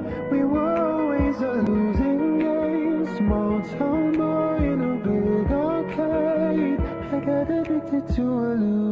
We were always a losing game. Small town boy in a big arcade. I got addicted to a losing